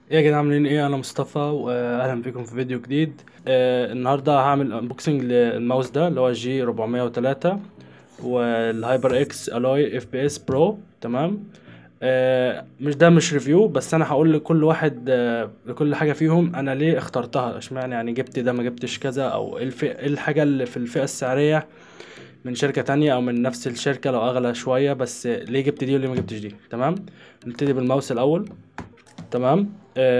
ايه يا جدعان، عاملين ايه؟ انا مصطفى واهلا بكم في فيديو جديد. النهارده هعمل انبوكسنج للماوس ده اللي هو جي 403 والهايبر اكس الاي اف بي اس برو. تمام. مش ريفيو، بس انا هقول لكل واحد لكل حاجه فيهم انا ليه اخترتها، اشمعنى يعني جبت ده ما جبتش كذا، او إيه الحاجه اللي في الفئه السعريه من شركه تانية او من نفس الشركه لو اغلى شويه، بس ليه جبت دي وليه ما جبتش دي. تمام. نبتدي بالماوس الاول. تمام.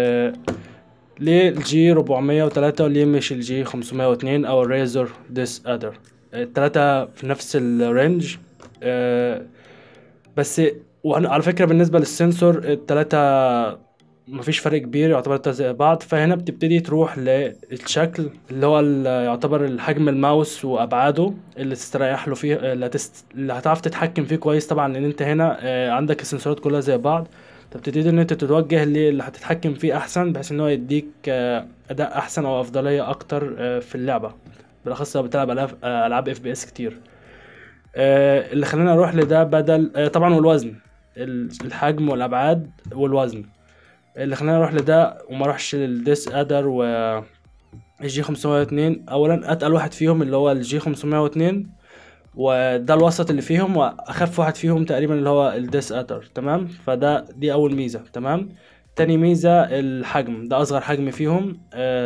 ليه الجي 403 وليه مش الجي 502 او الريزر ديس ادر؟ التلاتة في نفس الرينج. آه، بس وانا على فكرة بالنسبة للسنسور التلاتة مفيش فرق كبير، يعتبر التلاتة زي بعض. فهنا بتبتدي تروح للشكل اللي هو يعتبر الحجم الماوس وابعاده اللي تستريح له فيه، اللي هتعرف تتحكم فيه كويس طبعا، لان انت هنا عندك السنسورات كلها زي بعض. فبتبتدي ان انت تتوجه للي هتتحكم فيه احسن، بحيث ان هو يديك اداء احسن او افضليه اكتر في اللعبه، بالاخص لو بتلعب العاب اف بي اس كتير. اللي خلاني اروح لده بدل طبعا والوزن، الحجم والابعاد والوزن اللي خلاني اروح لده وما اروحش للديس ادر والجي 502. اولا اتقل واحد فيهم اللي هو الجي 502، وده الوسط اللي فيهم، واخف واحد فيهم تقريبا اللي هو الديس اتر. تمام. دي اول ميزه. تمام. تاني ميزه الحجم، ده اصغر حجم فيهم.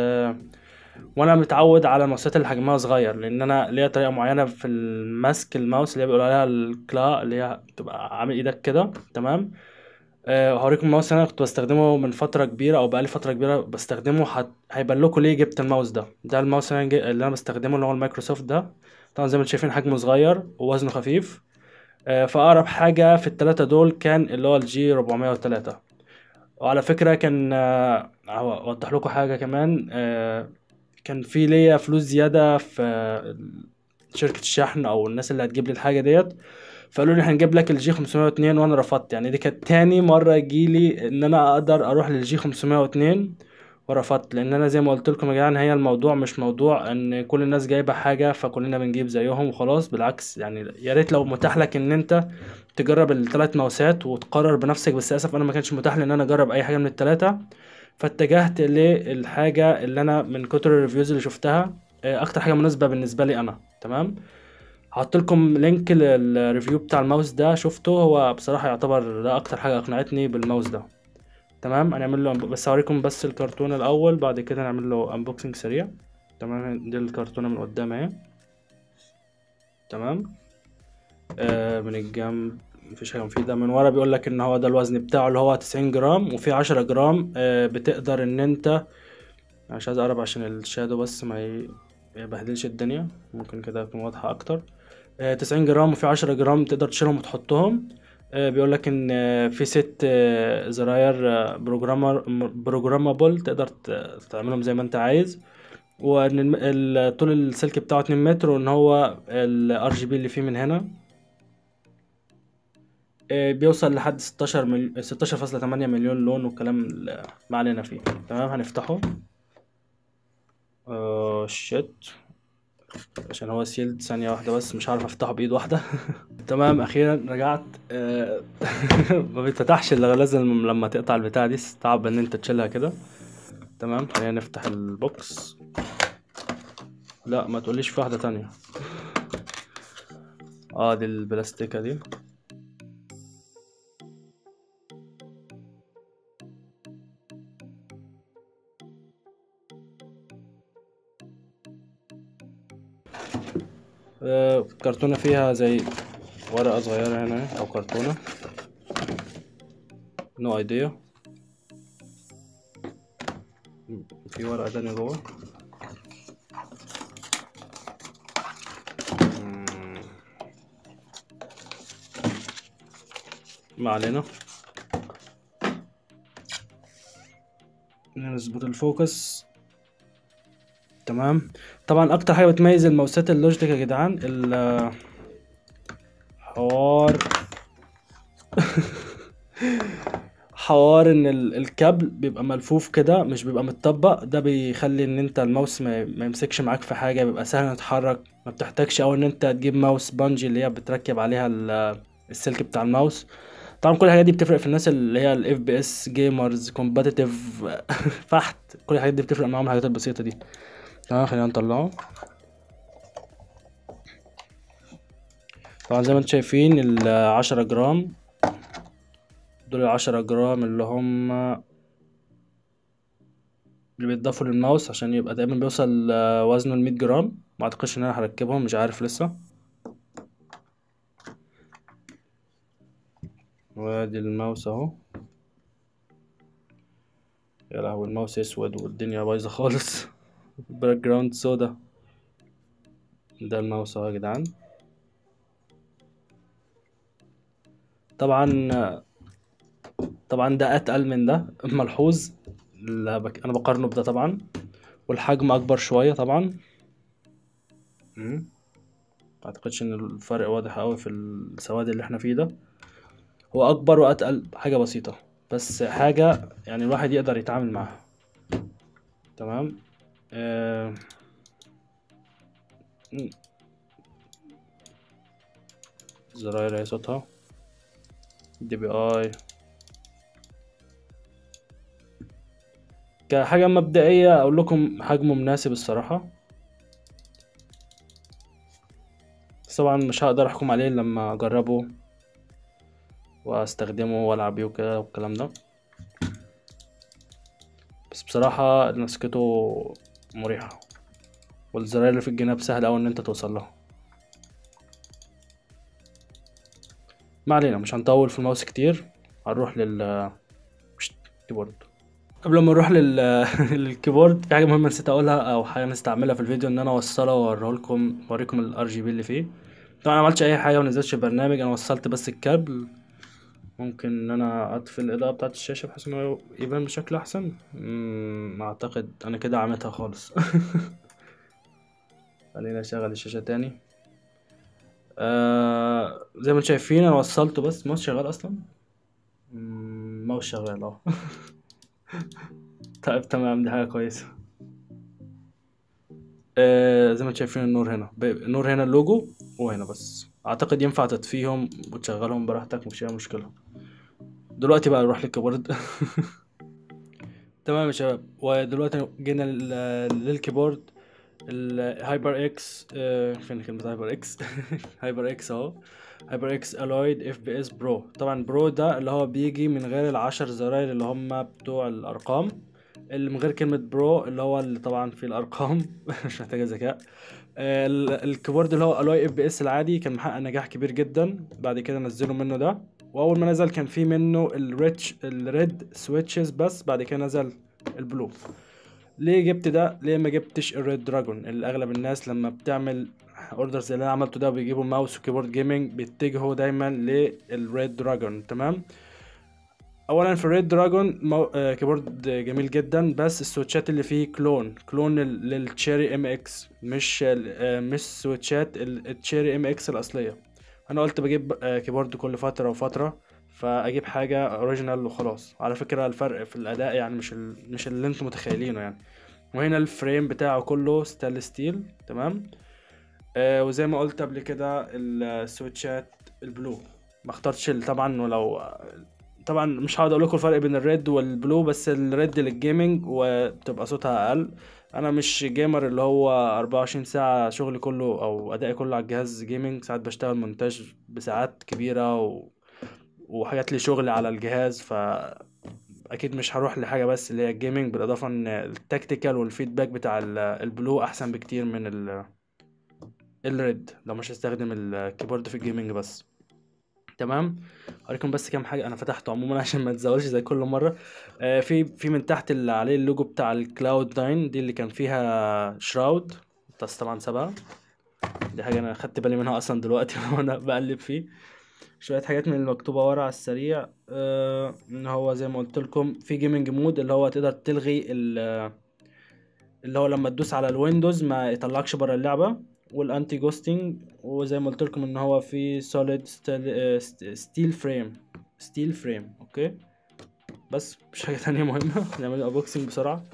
وانا متعود على الماوسات اللي حجمها صغير، لان انا ليا طريقه معينه في الماسك الماوس اللي هي بيقولوا عليها الكلا، اللي هي تبقى عامل ايدك كده. تمام. هوريكم الماوس انا كنت بستخدمه من فتره كبيره، او بقالي فتره كبيره بستخدمه. هيبان لكم ليه جبت الماوس ده الماوس اللي انا بستخدمه اللي هو المايكروسوفت ده. طبعا زي ما انتم شايفين حجمه صغير ووزنه خفيف. فأقرب حاجة في التلاتة دول كان اللي هو الجي 403. وعلى فكرة كان أوضح لكم حاجة كمان. كان في ليا فلوس زيادة في شركة الشحن أو الناس اللي هتجيب لي الحاجة ديت. فقالوا لي هنجيب لك الجي 502، وأنا رفضت. يعني دي كانت تاني مرة يجيلي إن أنا أقدر أروح للجي 502 ورفضت، لان انا زي ما قلت لكم يا جدعان، هي الموضوع مش موضوع ان كل الناس جايبه حاجه فكلنا بنجيب زيهم وخلاص. بالعكس، يعني يا ريت لو متاح لك ان انت تجرب الثلاث ماوسات وتقرر بنفسك، بس للاسف انا ما كانش متاح لي ان انا اجرب اي حاجه من الثلاثه. فاتجهت للحاجه اللي انا من كتر الريفيوز اللي شفتها اكتر حاجه مناسبه بالنسبه لي انا. تمام. هحط لكم لينك للريفيو بتاع الماوس ده، شفته هو بصراحه يعتبر ده اكتر حاجه اقنعتني بالماوس ده. تمام. هنعمل له بس هوريكم بس الكرتونة الأول، بعد كده نعمل له انبوكسنج سريع. تمام. دي الكرتونة من قدام اهي. تمام. من الجنب مفيش حاجة مفيدة. من ورا بيقول لك ان هو ده الوزن بتاعه اللي هو 90 جرام، وفي 10 جرام بتقدر ان انت، أنا مش عايز اقرب عشان الشادو بس ما يبهدلش الدنيا، ممكن كده تكون واضحة اكتر. 90 جرام وفي 10 جرام تقدر تشيلهم وتحطهم. بيقول لك ان في ست زراير بروجرامابل، تقدر تعملهم زي ما انت عايز. وان طول السلك بتاعه 2 متر، وان هو الار جي بي اللي فيه من هنا بيوصل لحد 16.8 مليون لون، والكلام ما علينا فيه. تمام. هنفتحه. شيت، عشان هو سيلد. ثانية واحدة بس، مش عارف افتحه بإيد واحدة. تمام. اخيرا رجعت. ما بيتفتحش الا لازم لما تقطع البتاعة دي، صعب ان انت تشيلها كده. تمام. خلينا نفتح البوكس. لا ما تقوليش في واحدة تانية. دي البلاستيكة دي. كرتونة فيها زي ورقة صغيرة هنا، او كرتونة. نو ايديا. في ورقة تانية جوه. ما علينا. نظبط الفوكس. تمام. طبعا اكتر حاجه بتميز الماوسات اللوجيتك يا جدعان الحوار حوار ان الكابل بيبقى ملفوف كده، مش بيبقى متطبق. ده بيخلي ان انت الماوس ما يمسكش معاك في حاجه، بيبقى سهل يتحرك. ما بتحتاجش او ان انت تجيب ماوس بانجي اللي هي بتركب عليها السلك بتاع الماوس. طبعا كل الحاجات دي بتفرق في الناس اللي هي الاف بي اس جيمرز كومباتيتيف فحت. كل الحاجات دي بتفرق معاهم الحاجات البسيطه دي. تمام، خلينا نطلعه. طبعا زي ما انتم شايفين 10 جرام دول، 10 جرام اللي بيتضافوا للماوس عشان يبقى تقريبا بيوصل وزنه 100 جرام. ما اعتقدش ان انا هركبهم، مش عارف لسه. وادي الماوس اهو. يا لهوي، الماوس اسود والدنيا بايظه خالص. الباك جراوند سودا. ده الماوس اهو يا جدعان. طبعا طبعا ده اتقل من ده ملحوظ. انا بقارنه بده طبعا، والحجم اكبر شويه طبعا. ما اعتقدش ان الفرق واضح قوي في السواد اللي احنا فيه ده. هو اكبر واتقل حاجه بسيطه، بس حاجه يعني الواحد يقدر يتعامل معاها. تمام. آه... م. زراير اهي صوتها. دي بي اي كحاجه مبدئيه اقول لكم حجمه مناسب الصراحه، بس طبعا مش هقدر احكم عليه لما اجربه واستخدمه والعب بيه وكده والكلام ده. بس بصراحه مسكته مريحه، والزراير اللي في الجناب سهل اوي ان انت توصل لها. ما علينا، مش هنطول في الماوس كتير. هنروح كيبورد. قبل ما نروح للكيبورد، في حاجه مهمه نسيت اقولها او حاجه نستعملها في الفيديو، ان انا اوصله واوريكم الار جي بي اللي فيه. طبعا انا عملتش اي حاجه ونزلتش برنامج، انا وصلت بس الكابل. ممكن ان انا اطفي الاضاءه بتاعه الشاشه بحيث انه يبان بشكل احسن. اعتقد انا كده عملتها خالص. خلينا اشغل الشاشه تاني. زي ما انتم شايفين انا وصلته، بس ماوس شغال اصلا. ماوس شغال اهو. طيب تمام، دي حاجه كويسه. زي ما انتم شايفين النور هنا، النور هنا اللوجو، وهنا بس. اعتقد ينفع تطفيهم وتشغلهم براحتك، مش هي مشكله. دلوقتي بقى نروح للكيبورد. تمام يا شباب، ودلوقتي جينا للكيبورد. الهايبر اكس. فين كلمة هايبر اكس؟ هايبر اكس اهو. هايبر اكس الويد اف بي اس برو. طبعا برو ده اللي هو بيجي من غير ال10 زراير اللي هم بتوع الارقام، اللي من غير كلمة برو اللي هو اللي طبعا فيه الارقام. مش محتاجة ذكاء. الكيبورد اللي هو الوي اف بي اس العادي كان محقق نجاح كبير جدا، بعد كده نزلوا منه ده. واول ما نزل كان فيه منه الريد سويتشز، بس بعد كده نزل البلو. ليه جبت ده؟ ليه ما جبتش الريد دراجون؟ اللي اغلب الناس لما بتعمل اوردرز اللي انا عملته ده بيجيبوا ماوس وكيبورد جيمنج بيتجهوا دايما للريد دراجون. تمام. اولا في الريد دراجون كيبورد جميل جدا، بس السويتشات اللي فيه كلون للتشيري ام اكس، مش سويتشات التشيري ام اكس الاصليه. انا قلت بجيب كيبورد كل فتره وفتره، فاجيب حاجه اوريجينال وخلاص. على فكره الفرق في الاداء يعني مش اللي انتم متخيلينه يعني. وهنا الفريم بتاعه كله ستانلس ستيل. تمام. وزي ما قلت قبل كده السويتشات البلو ما اخترتش طبعا. ولو طبعا مش هقعد اقول لكم الفرق بين الريد والبلو، بس الريد للجيمنج وبتبقى صوتها اقل. انا مش جيمر اللي هو 24 ساعة شغلي كله او ادائي كله على الجهاز جيمنج. ساعات بشتغل مونتاج بساعات كبيرة وحاجات لي شغل على الجهاز، اكيد مش هروح لحاجة بس اللي هي الجيمنج. بالاضافة ان التكتيكال والفيدباك بتاع البلو احسن بكتير من الريد لو مش هستخدم الكيبورد في الجيمنج بس. تمام. هوريكم بس كام حاجه انا فتحته عموما عشان ما تزولش زي كل مره. في من تحت اللي عليه اللوجو بتاع الكلاود 9 دي اللي كان فيها شراود، بس طبعا سابها. دي حاجه انا خدت بالي منها اصلا دلوقتي وانا بقلب فيه. شويه حاجات من المكتوبه ورا على السريع. ان هو زي ما قلت لكم في جيمنج مود اللي هو تقدر تلغي اللي هو لما تدوس على الويندوز ما يطلعكش بره اللعبه، والانتي جوستنج. وزي ما قلت لكم ان هو في سوليد ستيل فريم. اوكي، بس مش حاجه تانية مهمه. نعمل انبوكسنج بسرعه.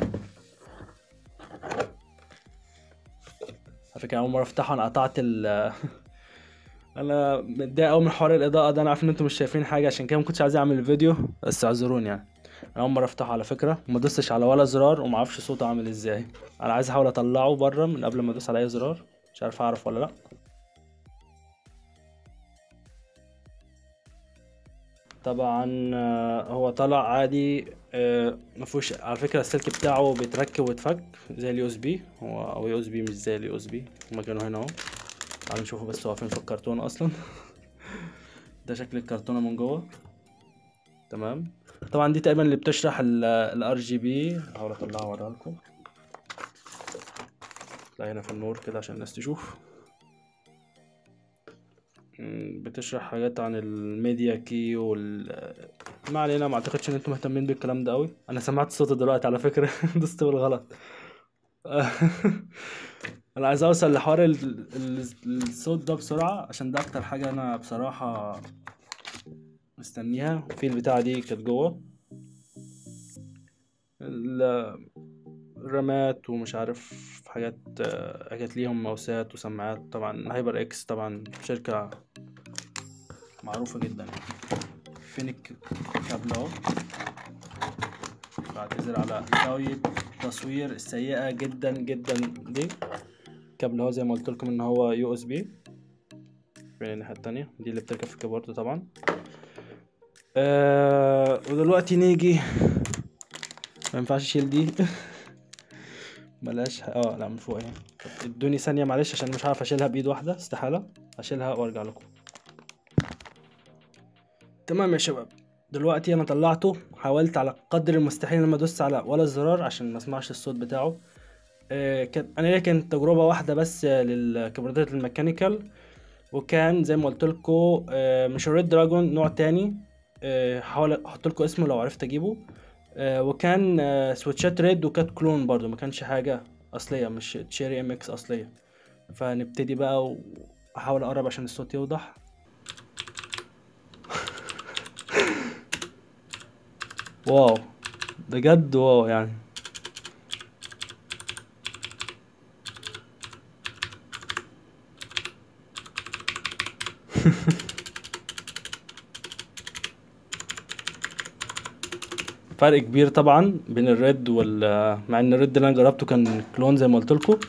على فكره اول مره افتحه انا قطعت انا متضايق قوي من حوار الاضاءه ده، انا عارف ان انتم مش شايفين حاجه، عشان كده ما كنتش عايز اعمل الفيديو، بس اعذروني يعني. انا اول مره افتحه على فكره، وما دوستش على ولا زرار، وما اعرفش صوته عامل ازاي. انا عايز احاول اطلعه بره من قبل ما ادوس على اي زرار، مش عارف اعرف ولا لا. طبعا هو طلع عادي. ما فيهوش على فكره، السلك بتاعه بيتركب ويتفك زي اليو اس بي، هو او يو اس بي مش زي اليو اس بي. هما كانوا هنا اهو. تعالوا نشوفه بس هو فين في الكرتونه اصلا. ده شكل الكرتونه من جوه. تمام. طبعا دي تقريبا اللي بتشرح الار جي بي. هحاول اطلعها اوريها لكم. تلاقي هنا في النور كده عشان الناس تشوف. بتشرح حاجات عن الميديا كي ما علينا، ما اعتقدش ان انتم مهتمين بالكلام ده قوي. انا سمعت الصوت دلوقتي على فكرة. دوست بالغلط. انا عايز اوصل لحوار الصوت ده بسرعة، عشان ده اكتر حاجة انا بصراحة مستنيها. في البتاعة دي كانت جوه الرامات ومش عارف حاجات ليهم ماوسات وسماعات. طبعا هايبر اكس طبعا شركة معروفة جدا يعني. فين الكابل اهو. بعتذر على زاوية التصوير السيئة جدا جدا دي. كابل اهو، زي ما قلت لكم ان هو يو اس بي. فين الناحية التانية دي اللي بتركب في الكيبورد طبعا. ودلوقتي نيجي. ما ينفعش اشيل دي. بلاش لا، من فوق اهي. ادوني ثانية معلش، عشان مش عارف اشيلها بايد واحدة، استحالة. اشيلها وارجع لكم. تمام يا شباب. دلوقتي انا طلعته، حاولت على قدر المستحيل لما ادوس على ولا زرار عشان ما اسمعش الصوت بتاعه. انا ليا كانت تجربه واحده بس للكيبوردات الميكانيكال. وكان زي ما قلت لكم مش ريد دراجون، نوع تاني. هحاول احط لكم اسمه لو عرفت اجيبه. وكان سويتشات ريد، وكانت كلون برضو، ما كانش حاجه اصليه، مش تشيري ام اكس اصليه. فنبتدي بقى، واحاول اقرب عشان الصوت يوضح. واو، بجد واو يعني. فرق كبير طبعا بين الريد مع ان الريد اللي انا جربته كان كلون زي ما قلت لكم.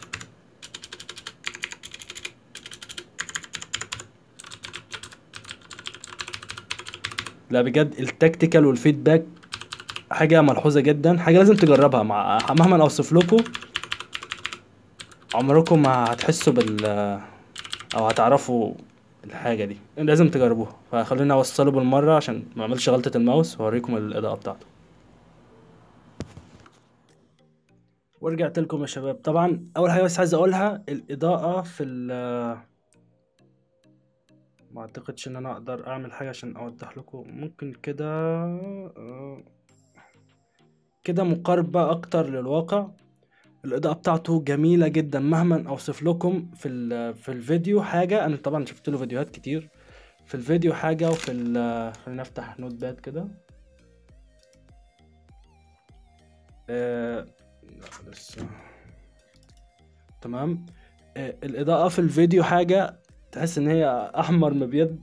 لا بجد، التكتيكال والفيدباك حاجه ملحوظه جدا، حاجه لازم تجربها. مهما اوصف لكم، عمركم ما هتحسوا او هتعرفوا الحاجه دي. لازم تجربوها. فخليني اوصله بالمره عشان ما اعملش غلطه الماوس، واوريكم الاضاءه بتاعته. ورجعت لكم يا شباب. طبعا اول حاجه بس عايز اقولها، الاضاءه في ما اعتقدش ان انا اقدر اعمل حاجه عشان اوضح لكم. ممكن كده كده مقاربه اكتر للواقع. الإضاءة بتاعته جميلة جدا، مهما أوصف لكم في الفيديو حاجة. أنا طبعا شفت له فيديوهات كتير. في الفيديو حاجة، خلينا نفتح نوت باد كده. لا لسه. تمام. الإضاءة في الفيديو حاجة، تحس إن هي أحمر مبيض.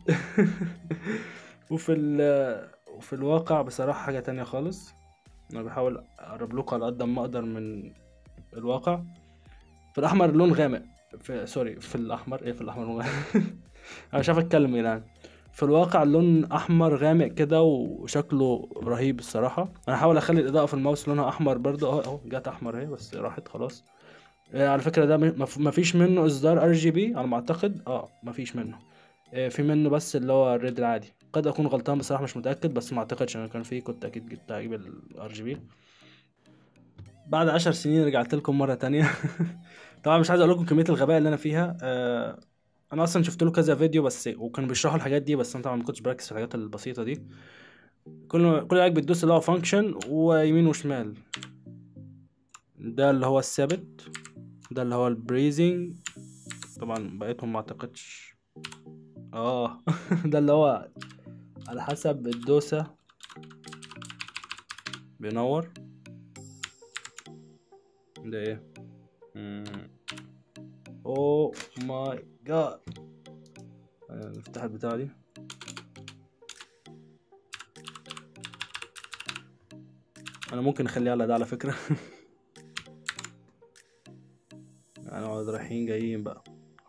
وفي الواقع بصراحة حاجة تانية خالص. أنا بحاول أقرب لكم على قد ما أقدر من الواقع. في الأحمر لون غامق. سوري، في الأحمر إيه، في الأحمر لون غامق. انا مش عارف اتكلم يا جدعان. في الواقع اللون احمر غامق كده، وشكله رهيب الصراحه. انا هحاول اخلي الاضاءه في الماوس لونها احمر برضه اهو جت احمر اهي، بس راحت خلاص. على فكره ده مفيش منه اصدار ار جي بي على ما اعتقد. مفيش منه. في منه بس اللي هو الريد العادي. قد اكون غلطان بصراحه، مش متاكد، بس ما اعتقدش انا كان فيه، كنت اكيد جبت هجيب الار جي بي. بعد 10 سنين رجعت لكم مره تانية. طبعا مش عايز اقول لكم كميه الغباء اللي انا فيها. انا اصلا شفت له كذا فيديو بس، وكانوا بيشرحوا الحاجات دي، بس انا طبعا ما كنتش بركز في الحاجات البسيطه دي. كل حاجه بتدوس اللي هو فانكشن ويمين وشمال. ده اللي هو الثابت. ده اللي هو البريزنج. طبعا بقيتهم ما اعتقدش. ده اللي هو على حسب الدوسه بينور. ده ايه؟ اوه ماي جاد. نفتح البتاعة دي. انا ممكن اخليها على ده على فكرة. هنقعد رايحين جايين بقى.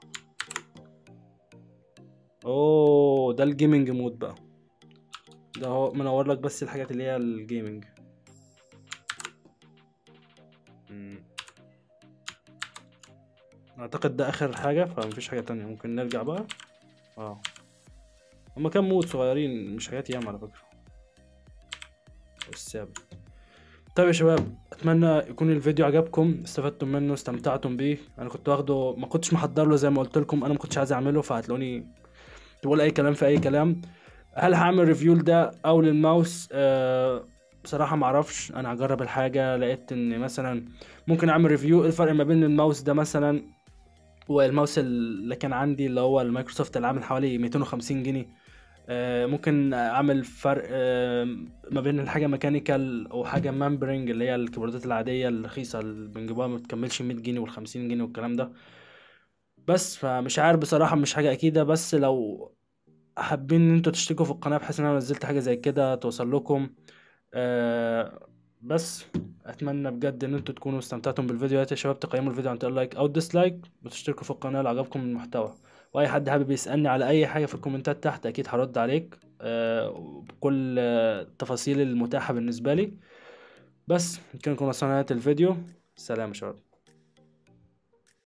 اوه ده الجيمنج مود بقى، ده هو منور لك بس الحاجات اللي هي الجيمنج. اعتقد ده اخر حاجة، فمفيش حاجة تانية. ممكن نرجع بقى. هما كام مود صغيرين، مش حاجات ياما على فكرة. والثابت. طيب يا شباب، اتمنى يكون الفيديو عجبكم، استفدتم منه، استمتعتم بيه. انا كنت واخده، ما كنتش محضر له زي ما قلت لكم، انا ما كنتش عايز اعمله، فهتلاقوني تقول اي كلام في اي كلام. هل هعمل ريفيو ده او للماوس؟ بصراحة معرفش. انا هجرب الحاجة، لقيت ان مثلا ممكن اعمل ريفيو الفرق ما بين الماوس ده مثلا والماوس اللي كان عندي اللي هو المايكروسوفت اللي عامل حوالي 250 جنيه. ممكن اعمل فرق ما بين الحاجه ميكانيكال وحاجه مامبرنج اللي هي الكيبوردات العاديه الرخيصه اللي بنجيبها ما بتكملش 100 جنيه وال50 جنيه والكلام ده. بس فمش عارف بصراحه، مش حاجه اكيده، بس لو حابين ان انتوا تشتركوا في القناه بحيث ان انا نزلت حاجه زي كده توصل لكم. بس اتمنى بجد ان انتوا تكونوا استمتعتم بالفيديوهات يا شباب. تقيموا الفيديو عن طريق لايك او ديسلايك، وتشتركوا في القناه لو عجبكم المحتوى. واي حد حابب يسالني على اي حاجه في الكومنتات تحت اكيد هرد عليك بكل التفاصيل المتاحه بالنسبه لي. بس كان وصلنا نهايه الفيديو. سلام يا شباب.